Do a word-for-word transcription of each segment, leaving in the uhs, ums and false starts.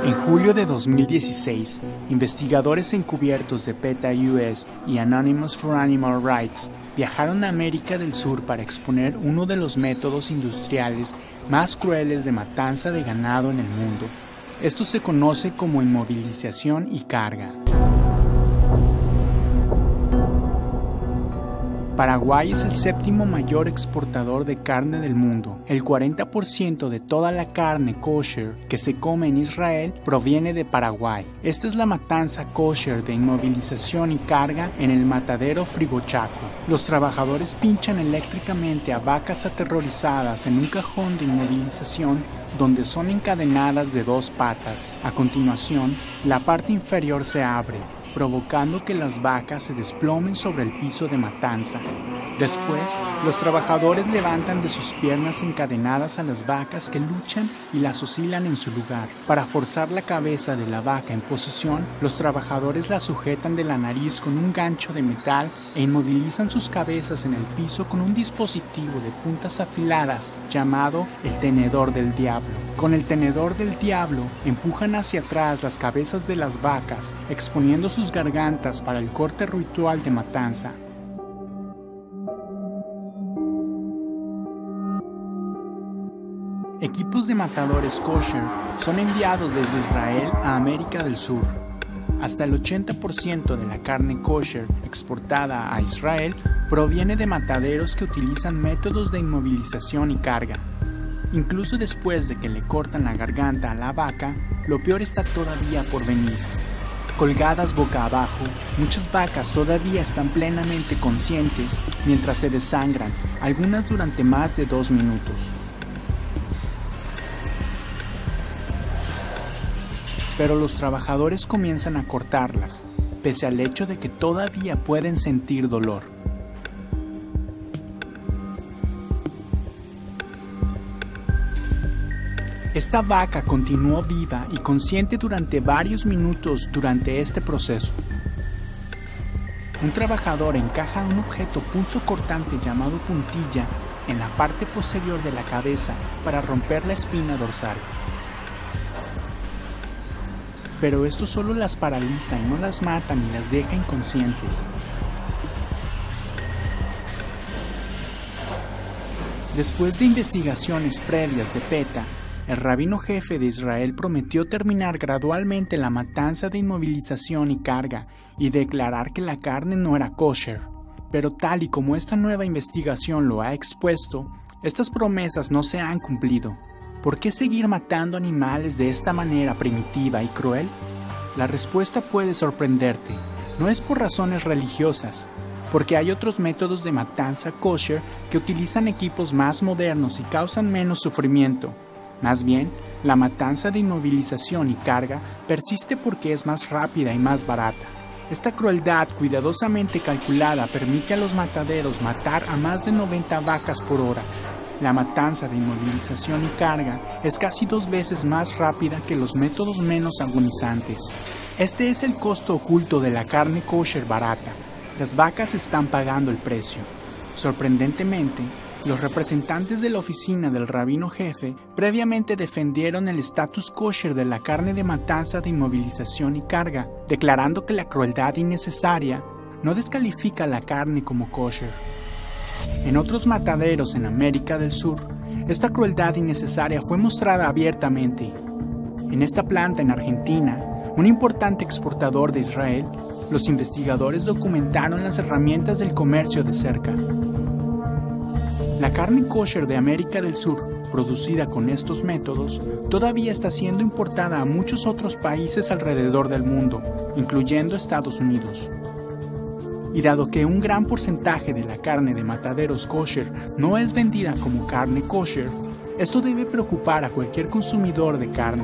En julio de dos mil dieciséis, investigadores encubiertos de PETA U S y Anonymous for Animal Rights viajaron a América del Sur para exponer uno de los métodos industriales más crueles de matanza de ganado en el mundo. Esto se conoce como inmovilización y carga. Paraguay es el séptimo mayor exportador de carne del mundo. El cuarenta por ciento de toda la carne kosher que se come en Israel proviene de Paraguay. Esta es la matanza kosher de inmovilización y carga en el matadero Frigochaco. Los trabajadores pinchan eléctricamente a vacas aterrorizadas en un cajón de inmovilización donde son encadenadas de dos patas. A continuación, la parte inferior se abre, provocando que las vacas se desplomen sobre el piso de matanza. Después, los trabajadores levantan de sus piernas encadenadas a las vacas que luchan y las oscilan en su lugar. Para forzar la cabeza de la vaca en posición, los trabajadores la sujetan de la nariz con un gancho de metal e inmovilizan sus cabezas en el piso con un dispositivo de puntas afiladas llamado el tenedor del diablo. Con el tenedor del diablo, empujan hacia atrás las cabezas de las vacas, exponiendo sus gargantas para el corte ritual de matanza. Equipos de matadores kosher son enviados desde Israel a América del Sur. Hasta el ochenta por ciento de la carne kosher exportada a Israel proviene de mataderos que utilizan métodos de inmovilización y carga. Incluso después de que le cortan la garganta a la vaca, lo peor está todavía por venir. Colgadas boca abajo, muchas vacas todavía están plenamente conscientes mientras se desangran, algunas durante más de dos minutos. Pero los trabajadores comienzan a cortarlas, pese al hecho de que todavía pueden sentir dolor. Esta vaca continuó viva y consciente durante varios minutos durante este proceso. Un trabajador encaja un objeto punzocortante llamado puntilla en la parte posterior de la cabeza para romper la espina dorsal. Pero esto solo las paraliza y no las mata ni las deja inconscientes. Después de investigaciones previas de PETA, el rabino jefe de Israel prometió terminar gradualmente la matanza de inmovilización y carga y declarar que la carne no era kosher. Pero tal y como esta nueva investigación lo ha expuesto, estas promesas no se han cumplido. ¿Por qué seguir matando animales de esta manera primitiva y cruel? La respuesta puede sorprenderte. No es por razones religiosas, porque hay otros métodos de matanza kosher que utilizan equipos más modernos y causan menos sufrimiento. Más bien, la matanza de inmovilización y carga persiste porque es más rápida y más barata. Esta crueldad cuidadosamente calculada permite a los mataderos matar a más de noventa vacas por hora. La matanza de inmovilización y carga es casi dos veces más rápida que los métodos menos agonizantes. Este es el costo oculto de la carne kosher barata. Las vacas están pagando el precio. Sorprendentemente, los representantes de la oficina del rabino jefe previamente defendieron el status kosher de la carne de matanza de inmovilización y carga, declarando que la crueldad innecesaria no descalifica la carne como kosher. En otros mataderos en América del Sur, esta crueldad innecesaria fue mostrada abiertamente. En esta planta en Argentina, un importante exportador de Israel, los investigadores documentaron las herramientas del comercio de cerca. La carne kosher de América del Sur, producida con estos métodos, todavía está siendo importada a muchos otros países alrededor del mundo, incluyendo Estados Unidos. Y dado que un gran porcentaje de la carne de mataderos kosher no es vendida como carne kosher, esto debe preocupar a cualquier consumidor de carne.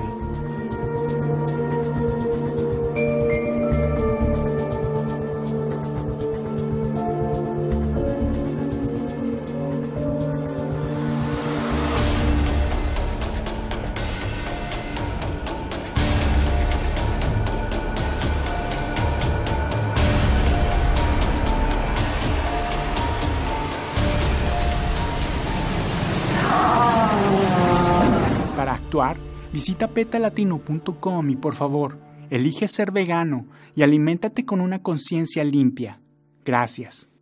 Para actuar, Visita peta latino punto com y por favor, elige ser vegano y aliméntate con una conciencia limpia. Gracias.